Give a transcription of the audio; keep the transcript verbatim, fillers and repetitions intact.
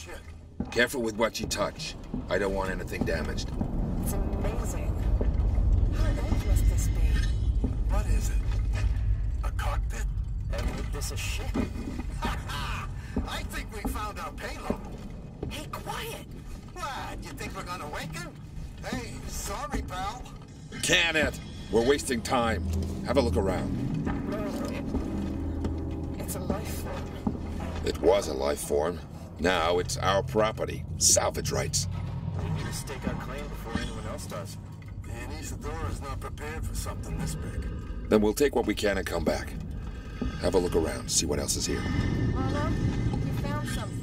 shit. Careful with what you touch. I don't want anything damaged. It's amazing. How old must this be? What is it? A cockpit? And with this a ship? I think we found our payload. Hey, quiet! What? You think we're gonna awaken? Hey, sorry, pal. Can it? We're wasting time. Have a look around. No, it, it's a life form. It was a life form. Now it's our property. Salvage rights. We need to stake our claim before anyone else does. And Isadora is not prepared for something this big. Then we'll take what we can and come back. Have a look around, see what else is here. Mama, we found something.